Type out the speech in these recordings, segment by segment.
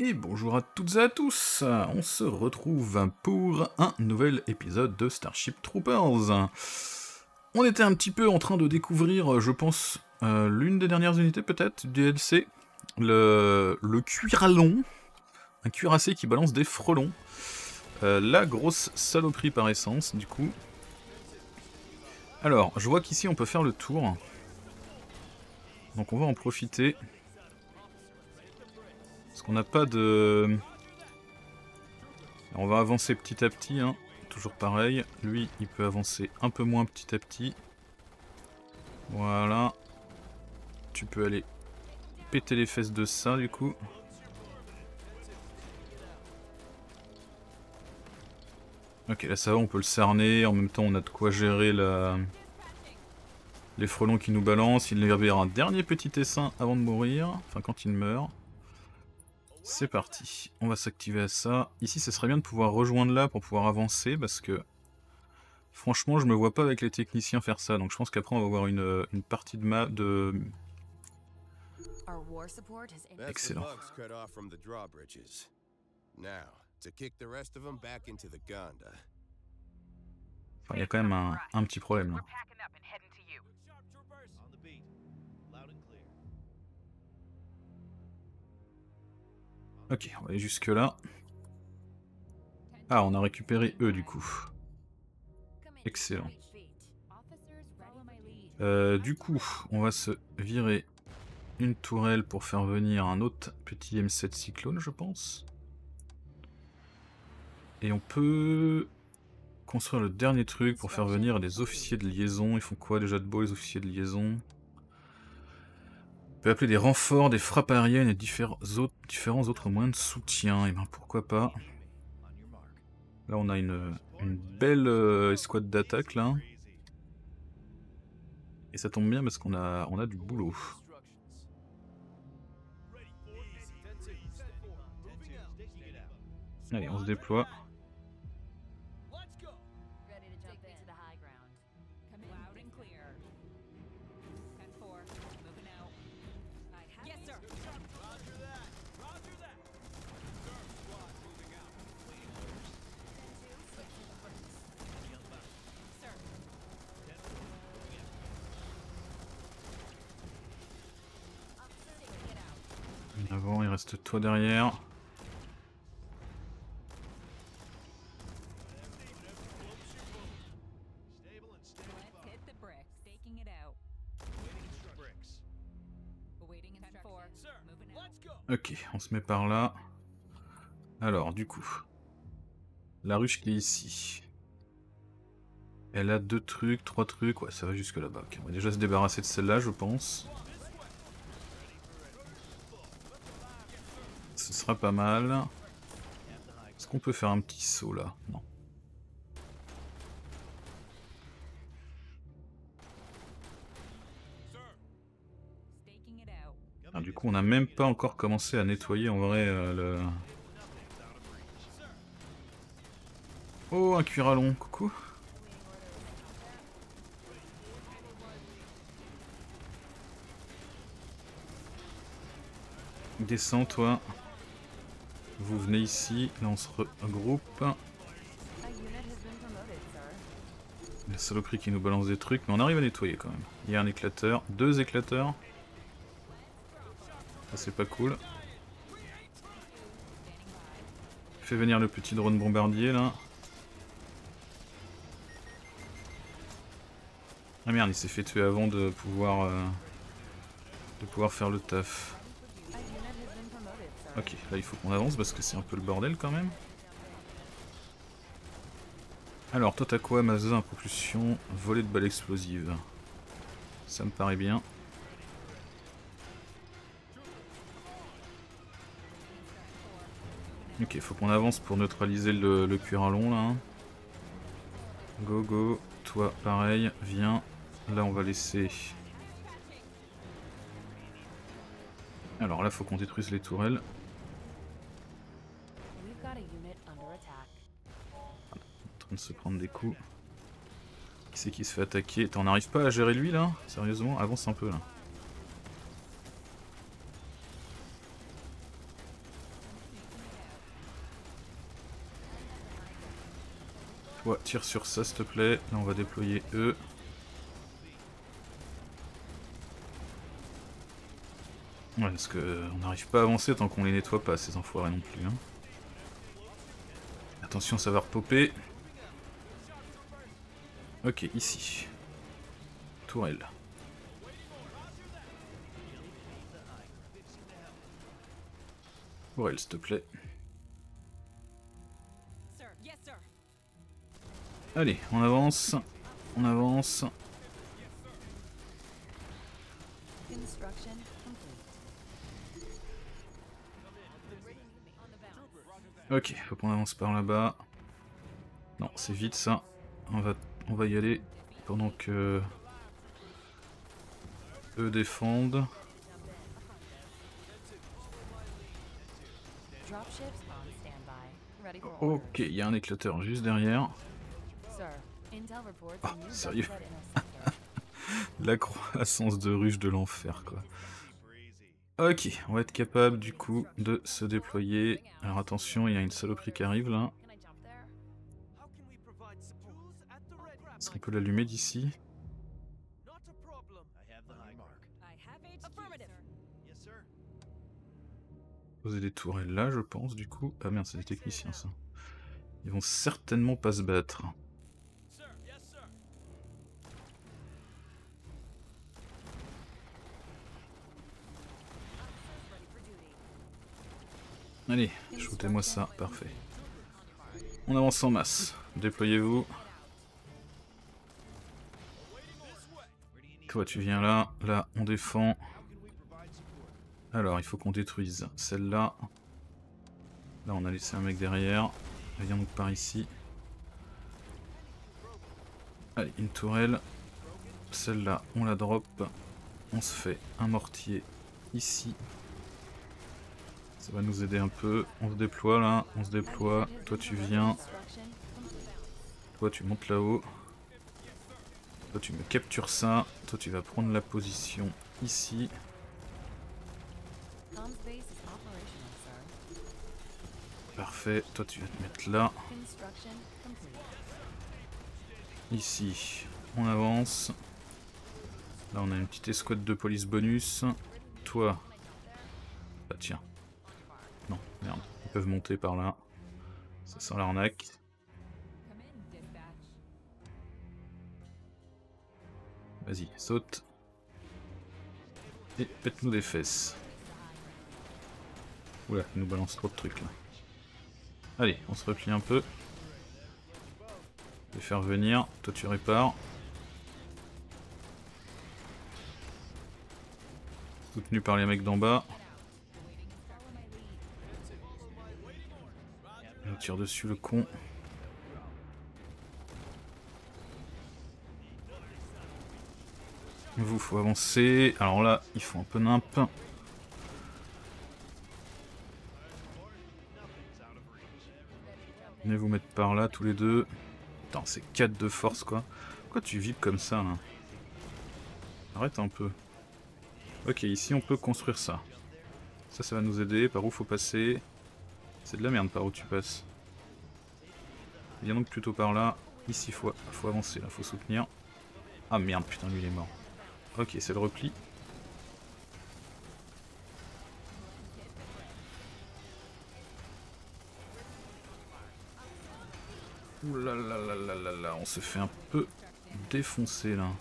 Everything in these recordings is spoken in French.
Et bonjour à toutes et à tous, on se retrouve pour un nouvel épisode de Starship Troopers. On était un petit peu en train de découvrir, je pense, l'une des dernières unités peut-être du DLC, le cuiralon, un cuirassé qui balance des frelons. La grosse saloperie par essence, du coup. Alors, je vois qu'ici on peut faire le tour. Donc on va en profiter. Parce qu'on n'a pas de... On va avancer petit à petit, hein. Toujours pareil. Lui, il peut avancer un peu moins petit à petit. Voilà. Tu peux aller péter les fesses de ça, du coup. Ok, là ça va, on peut le cerner. En même temps, on a de quoi gérer les frelons qui nous balancent. Il y avait un dernier petit essaim avant de mourir. Enfin, quand il meurt. C'est parti. On va s'activer à ça. Ici, ce serait bien de pouvoir rejoindre là pour pouvoir avancer, parce que... Franchement, je me vois pas avec les techniciens faire ça. Donc je pense qu'après, on va avoir une partie de map de... Excellent. Enfin, il y a quand même un petit problème là. Ok, on va aller jusque là. Ah, on a récupéré eux du coup. Excellent. Du coup, on va se virer une tourelle pour faire venir un autre petit M7 Cyclone, je pense. Et on peut construire le dernier truc pour faire venir des officiers de liaison. Ils font quoi déjà de beau, les officiers de liaison? On peut appeler des renforts, des frappes aériennes et différents autres moyens de soutien. Et ben pourquoi pas. Là on a une belle escouade d'attaque là. Et ça tombe bien parce qu'on a du boulot. Allez, on se déploie. Avant, il reste toi derrière. Ok, on se met par là. Alors, du coup, la ruche qui est ici. Elle a 2 trucs, 3 trucs, ouais, ça va jusque là-bas. Okay, on va déjà se débarrasser de celle-là, je pense. Ce sera pas mal. Est-ce qu'on peut faire un petit saut là? Non. Ah, du coup, on n'a même pas encore commencé à nettoyer en vrai le... Oh, un cuiralon, coucou. Descends, toi. Vous venez ici, là on se regroupe. La saloperie qui nous balance des trucs, mais on arrive à nettoyer quand même. Il y a un éclateur, 2 éclateurs. Ça c'est pas cool. Fais venir le petit drone bombardier là. Ah merde, il s'est fait tuer avant de pouvoir faire le taf. Ok, là il faut qu'on avance parce que c'est un peu le bordel quand même. Alors, toi t'as quoi? Mazer à propulsion, volet de balles explosives. Ça me paraît bien. Ok, faut qu'on avance pour neutraliser le cuiralon là. Go go, toi pareil, viens. Là on va laisser... Alors là faut qu'on détruise les tourelles. En train de se prendre des coups. Qui c'est qui se fait attaquer? T'en arrives pas à gérer lui là? Sérieusement, avance un peu là. Toi, tire sur ça s'il te plaît. Là on va déployer eux. Ouais, parce que on n'arrive pas à avancer tant qu'on les nettoie pas, ces enfoirés non plus. Hein. Attention, ça va repopper. Ok, ici. Tourelle. Tourelle, s'il te plaît. Allez, on avance. On avance. Ok, faut qu'on avance par là-bas. Non, c'est vite ça. On va y aller pendant que eux défendent. Ok, il y a un éclateur juste derrière. Ah, sérieux? La croissance de ruche de l'enfer, quoi. Ok, on va être capable du coup de se déployer. Alors attention, il y a une saloperie qui arrive là. Est-ce qu'on peut l'allumer d'ici? Poser des tourelles là, je pense, du coup. Ah merde, c'est des techniciens ça. Ils vont certainement pas se battre. Allez, shootez-moi ça, parfait. On avance en masse. Déployez-vous. Toi, tu viens là. Là, on défend. Alors, il faut qu'on détruise celle-là. Là, on a laissé un mec derrière. Viens donc par ici. Allez, une tourelle. Celle-là, on la drop. On se fait un mortier ici. Ça va nous aider un peu. On se déploie là, on se déploie. Toi tu viens. Toi tu montes là-haut. Toi tu me captures ça. Toi tu vas prendre la position ici. Parfait. Toi tu vas te mettre là. Ici, on avance. Là on a une petite escouade de police bonus. Toi. Bah tiens. Non, merde. Ils peuvent monter par là. Ça sent l'arnaque. Vas-y, saute. Et pète-nous des fesses. Oula, il nous balance trop de trucs là. Allez, on se replie un peu. Je vais faire venir. Toi tu répares. Soutenu par les mecs d'en bas. On tire dessus le con. Vous, faut avancer. Alors là, ils font un peu nimp. Venez vous mettre par là, tous les deux. Putain, c'est 4 de force, quoi. Pourquoi tu vibres comme ça, là? Arrête un peu. Ok, ici, on peut construire ça. Ça va nous aider. Par où faut passer? C'est de la merde par où tu passes. Viens donc plutôt par là. Ici, faut avancer, là, faut soutenir. Ah merde, putain, lui, il est mort. Ok, c'est le repli. Ouh là là là là là là, on se fait un peu défoncer là.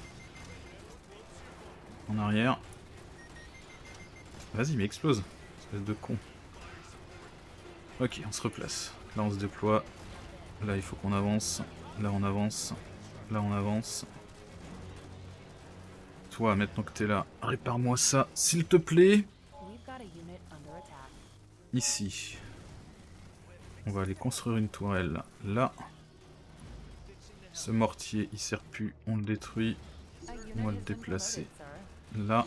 En arrière. Vas-y, mais explose, espèce de con. Ok, on se replace. Là, on se déploie. Là, il faut qu'on avance. Là, on avance. Là, on avance. Toi, maintenant que t'es là, répare-moi ça, s'il te plaît. Ici. On va aller construire une tourelle là. Ce mortier, il sert plus, on le détruit. On va le déplacer là.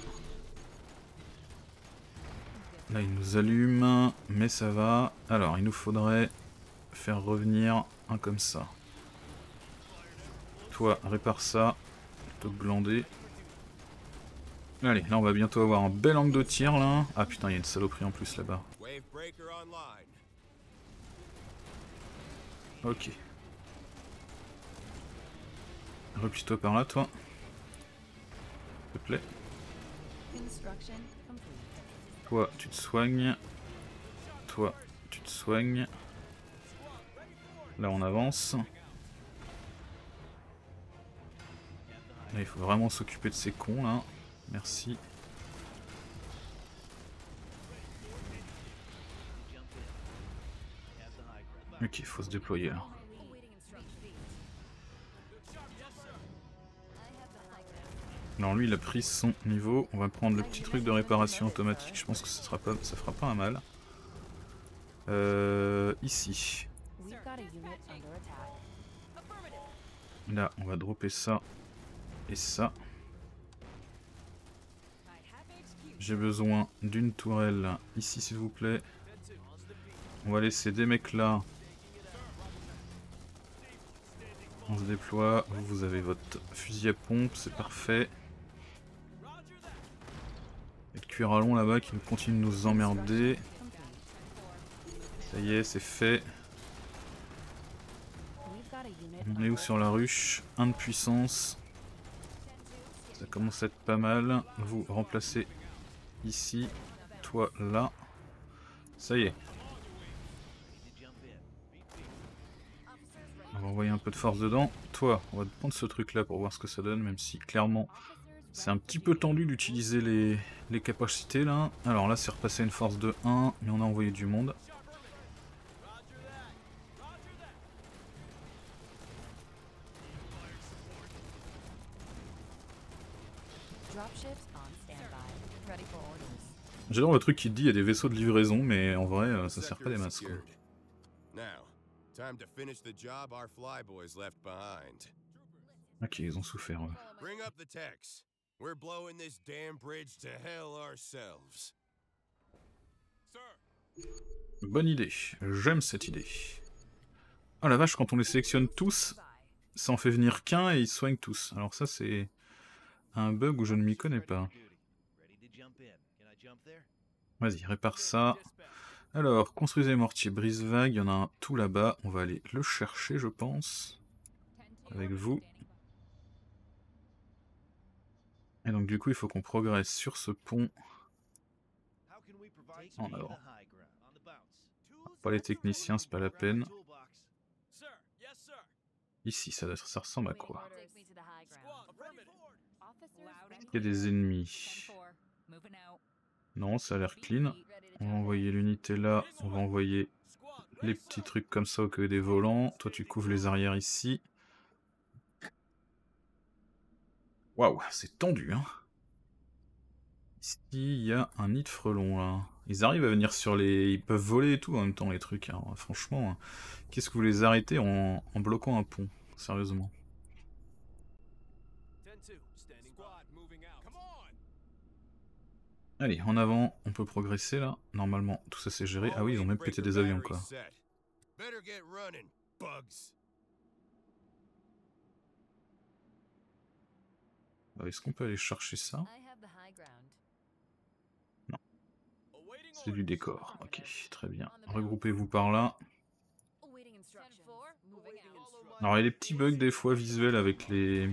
Là, il nous allume, mais ça va. Alors, il nous faudrait faire revenir un comme ça. Toi, répare ça. Plutôt que glander. Allez, là, on va bientôt avoir un bel angle de tir, là. Ah putain, il y a une saloperie en plus là-bas. Ok. Replie-toi par là, toi. S'il te plaît. Toi, tu te soignes. Toi, tu te soignes. Là, on avance. Là, il faut vraiment s'occuper de ces cons, là. Merci. Ok, il faut se déployer, là. Alors lui il a pris son niveau, on va prendre le petit truc de réparation automatique, je pense que ça fera pas un mal. Ici. Là on va dropper ça et ça. J'ai besoin d'une tourelle ici s'il vous plaît. On va laisser des mecs là. On se déploie, vous avez votre fusil à pompe, c'est parfait. Et le cuir à long là-bas qui continue de nous emmerder. Ça y est, c'est fait. On est où sur la ruche? 1 de puissance. Ça commence à être pas mal. Vous remplacez ici. Toi là. Ça y est. On va envoyer un peu de force dedans. Toi, on va te prendre ce truc là pour voir ce que ça donne, même si clairement c'est un petit peu tendu d'utiliser les capacités là. Alors là c'est repassé à une force de 1, mais on a envoyé du monde. J'adore le truc qui te dit il y a des vaisseaux de livraison, mais en vrai ça sert pas des masses quoi. Ok, ils ont souffert. Ouais. Bonne idée, j'aime cette idée. Oh la vache, quand on les sélectionne tous, ça en fait venir qu'un et ils soignent tous. Alors ça c'est un bug où je ne m'y connais pas. Vas-y, répare ça. Alors, construisez mortier brise-vague, il y en a un tout là-bas. On va aller le chercher, je pense. Avec vous. Et donc du coup, il faut qu'on progresse sur ce pont. En avant. Pas les techniciens, c'est pas la peine. Ici, ça ressemble à quoi? Il y a des ennemis. Non, ça a l'air clean. On va envoyer l'unité là. On va envoyer les petits trucs comme ça au cas des volants. Toi, tu couvres les arrières ici. Waouh, c'est tendu, hein. Ici, il y a un nid de frelons, là. Ils arrivent à venir sur les... Ils peuvent voler et tout en même temps, les trucs. Hein. Franchement, qu'est-ce que vous les arrêtez en bloquant un pont? Sérieusement. Allez, en avant, on peut progresser, là. Normalement, tout ça c'est géré. Ah oui, ils ont même pété des avions, quoi. Est-ce qu'on peut aller chercher ça? Non. C'est du décor. Ok, très bien. Regroupez-vous par là. Alors il y a des petits bugs des fois visuels avec les...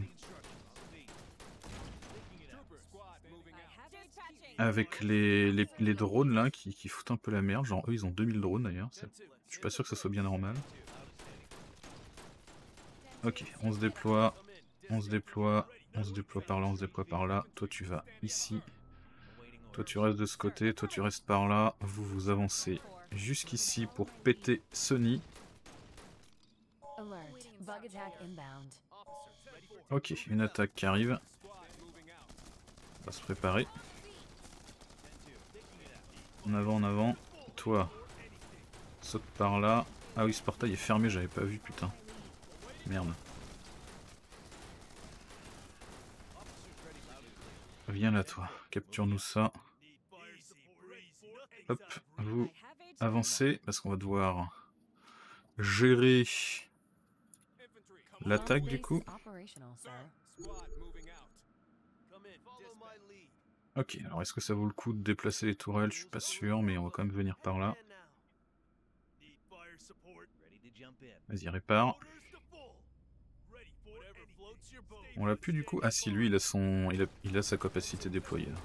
les drones là qui foutent un peu la merde. Genre eux ils ont 2000 drones d'ailleurs. Je suis pas sûr que ça soit bien normal. Ok, on se déploie. On se déploie. On se déploie par là, on se déploie par là. Toi tu vas ici. Toi tu restes de ce côté. Toi tu restes par là. Vous vous avancez jusqu'ici pour péter ce nid. Ok, une attaque qui arrive. On va se préparer. En avant, en avant. Toi, saute par là. Ah oui, ce portail est fermé, j'avais pas vu, putain. Merde. Viens là, toi. Capture-nous ça. Hop, vous avancez, parce qu'on va devoir gérer l'attaque du coup. Ok, alors est-ce que ça vaut le coup de déplacer les tourelles? Je suis pas sûr, mais on va quand même venir par là. Vas-y, répare. On l'a plus du coup. Ah si, lui il a son. Il a sa capacité déployée là.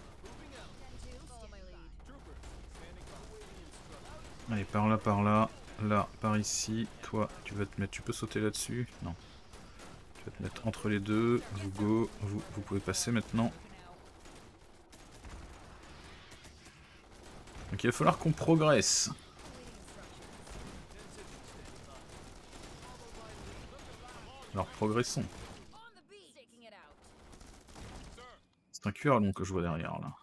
Allez, par là, là, par ici. Toi, tu vas te mettre. Tu peux sauter là-dessus? Non. Tu vas te mettre entre les deux. Vous go. Vous pouvez passer maintenant. Donc il va falloir qu'on progresse. Alors progressons. C'est un cuir long que je vois derrière là.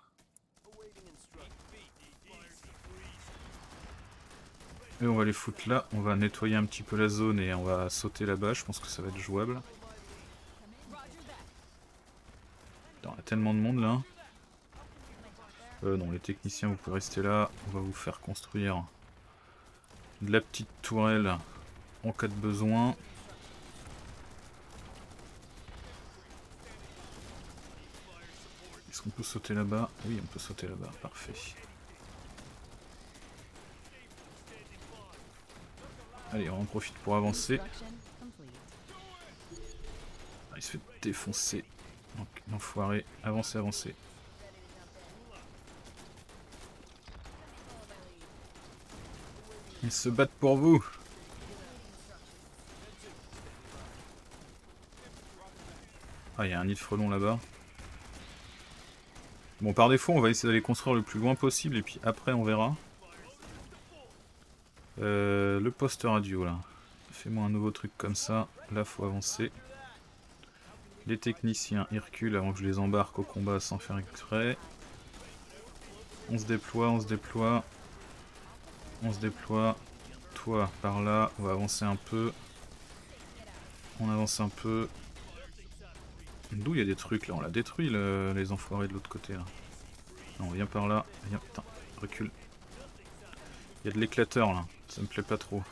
Et on va les foutre là, on va nettoyer un petit peu la zone et on va sauter là-bas, je pense que ça va être jouable. Il y a tellement de monde là. Non, les techniciens vous pouvez rester là, on va vous faire construire de la petite tourelle en cas de besoin. Est-ce qu'on peut sauter là-bas? Oui, on peut sauter là-bas, parfait. Allez, on en profite pour avancer. Ah, il se fait défoncer. Donc, l'enfoiré. Avancez, avancez. Ils se battent pour vous. Ah, il y a un nid de frelons là-bas. Bon, par défaut, on va essayer d'aller construire le plus loin possible et puis après, on verra. Le poste radio là. Fais-moi un nouveau truc comme ça. Là, faut avancer. Les techniciens, ils reculent avant que je les embarque au combat sans faire exprès. On se déploie, on se déploie. On se déploie. Toi, par là, on va avancer un peu. On avance un peu. D'où il y a des trucs là, on l'a détruit les enfoirés de l'autre côté là. Non, viens par là. Viens, putain, recule. Il y a de l'éclateur là, ça me plaît pas trop.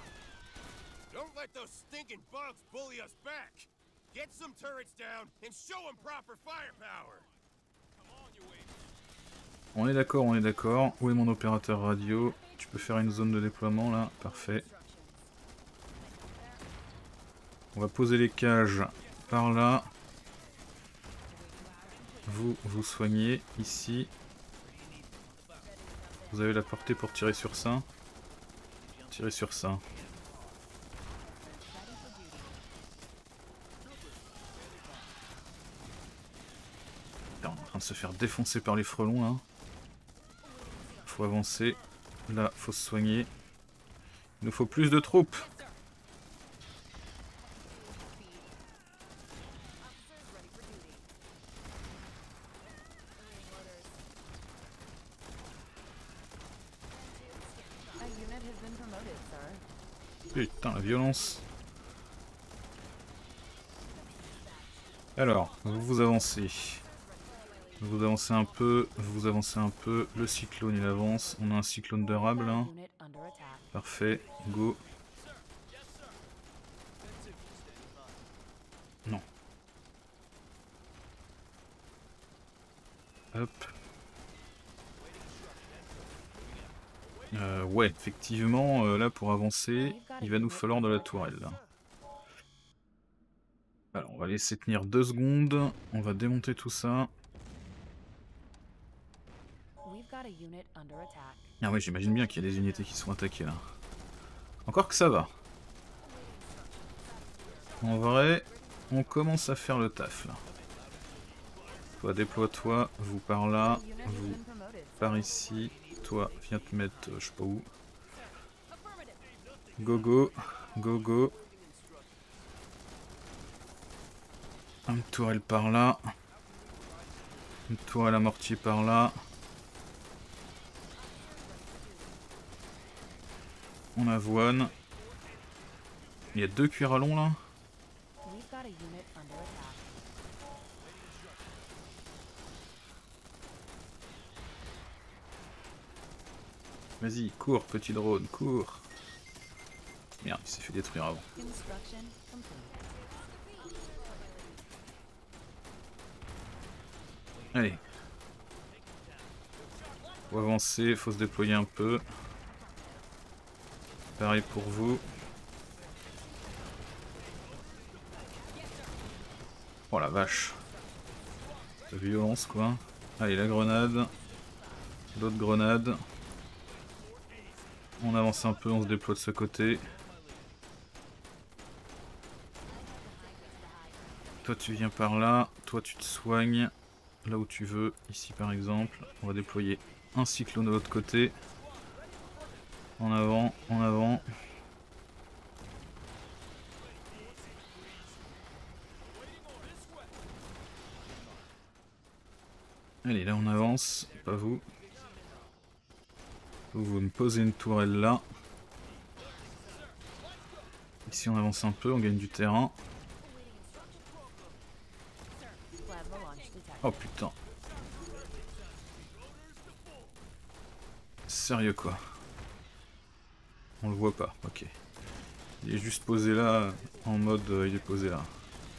On est d'accord, on est d'accord. Où est mon opérateur radio? Tu peux faire une zone de déploiement là, parfait. On va poser les cages par là. Vous soignez ici. Vous avez la portée pour tirer sur ça. Tirez sur ça. Là, on est en train de se faire défoncer par les frelons là. Faut avancer. Là, faut se soigner. Il nous faut plus de troupes. Putain, la violence. Alors, vous avancez. Vous avancez un peu, vous avancez un peu. Le cyclone il avance. On a un cyclone de rab là. Parfait, go. Non. Hop. Ouais, effectivement, là pour avancer, il va nous falloir de la tourelle. Là. Alors, on va laisser tenir 2 secondes. On va démonter tout ça. Ah ouais, j'imagine bien qu'il y a des unités qui sont attaquées là. Encore que ça va. En vrai, on commence à faire le taf là. Toi, déploie-toi, vous par là, vous par ici. Toi, viens te mettre, je sais pas où. Go go, go go. Une tourelle par là. Une tourelle à mortier par là. On avoine. Il y a 2 cuirs à long là. Vas-y, cours petit drone, cours. Merde, il s'est fait détruire avant. Allez. Faut avancer, faut se déployer un peu. Pareil pour vous. Oh la vache. La violence quoi. Allez la grenade. L'autre grenade. On avance un peu, on se déploie de ce côté. Toi tu viens par là, toi tu te soignes là où tu veux, ici par exemple. On va déployer un cyclone de l'autre côté. En avant, en avant. Allez, là on avance, pas vous. Vous me posez une tourelle là. Ici on avance un peu, on gagne du terrain. Oh putain. Sérieux quoi. On le voit pas, ok. Il est juste posé là, en mode il est posé là.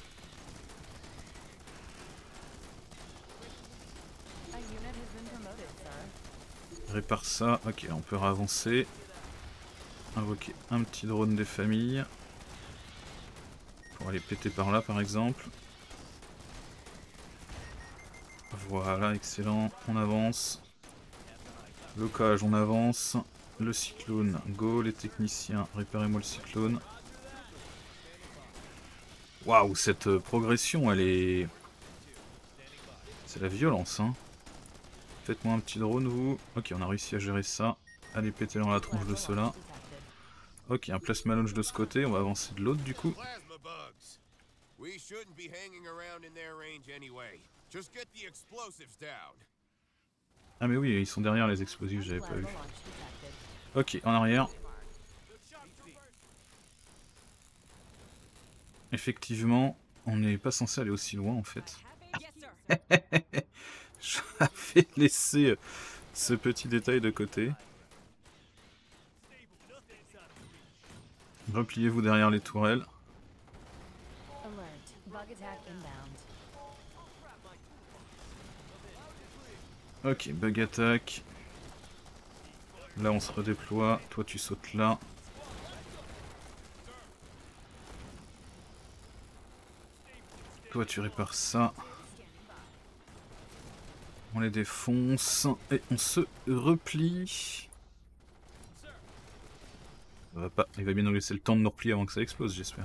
Répare ça, ok, on peut avancer. Invoquer un petit drone des familles. Pour aller péter par là par exemple. Voilà, excellent, on avance. Blocage, on avance. Le cyclone, go, les techniciens, réparez-moi le cyclone. Waouh, cette progression, elle est... C'est la violence, hein. Faites-moi un petit drone, vous. Ok, on a réussi à gérer ça. Allez, péter dans la tronche de ceux-là. Ok, un plasma launch de ce côté, on va avancer de l'autre du coup. Ah mais oui, ils sont derrière les explosifs, j'avais pas vu. Ok, en arrière. Effectivement, on n'est pas censé aller aussi loin en fait. J'avais laissé ce petit détail de côté. Repliez-vous derrière les tourelles. Ok, bug attack. Là on se redéploie, toi tu sautes là. Toi tu répares ça. On les défonce et on se replie. Ça va pas, il va bien nous laisser le temps de nous replier avant que ça explose, j'espère.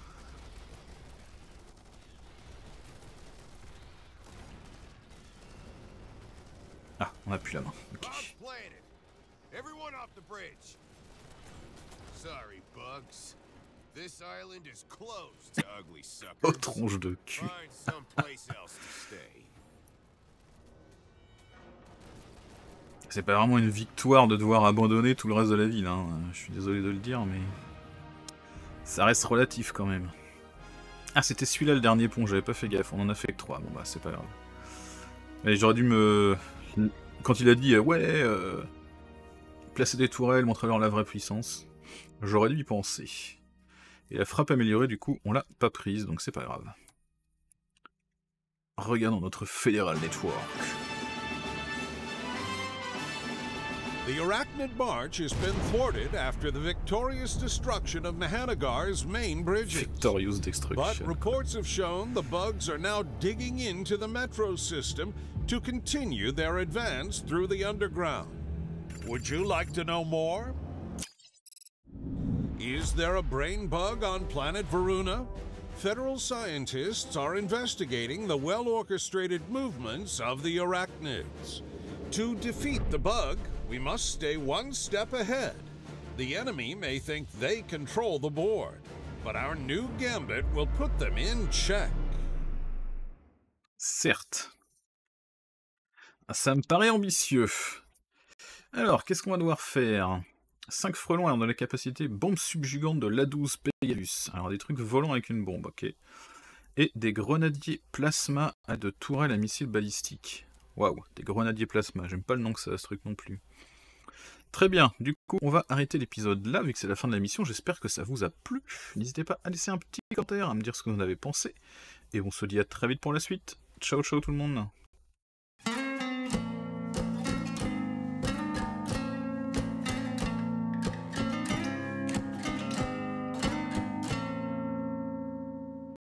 Ah, on a plus la main. Ok. Oh, tronche de cul. C'est pas vraiment une victoire de devoir abandonner tout le reste de la ville, hein. Je suis désolé de le dire, mais... Ça reste relatif quand même. Ah, c'était celui-là le dernier pont, j'avais pas fait gaffe, on en a fait que 3, bon bah c'est pas grave. Mais j'aurais dû me... Quand il a dit, ouais, placer des tourelles, montrer-leur la vraie puissance, j'aurais dû y penser. Et la frappe améliorée, du coup, on l'a pas prise, donc c'est pas grave. Regardons notre Federal Network. The Arachnid March has been thwarted after the victorious destruction of Mahanagar's main bridges. Victorious destruction. But reports have shown the bugs are now digging into the metro system to continue their advance through the underground. Would you like to know more? Is there a brain bug on planet Varuna? Federal scientists are investigating the well-orchestrated movements of the Arachnids. To defeat the bug, we must stay one step ahead. The enemy may think they control the board, but our new gambit will put them in check. Certes. Ça me paraît ambitieux. Alors, qu'est-ce qu'on va devoir faire? 5 frelons ayant de la capacité bombe subjugante de l'A12 Pegasus. Alors, des trucs volants avec une bombe, ok. Et des grenadiers plasma à de tourelles à missiles balistiques. Waouh, des grenadiers plasma, j'aime pas le nom que ça a ce truc non plus. Très bien, du coup on va arrêter l'épisode là, vu que c'est la fin de la mission, j'espère que ça vous a plu. N'hésitez pas à laisser un petit commentaire, à me dire ce que vous en avez pensé. Et on se dit à très vite pour la suite. Ciao ciao tout le monde.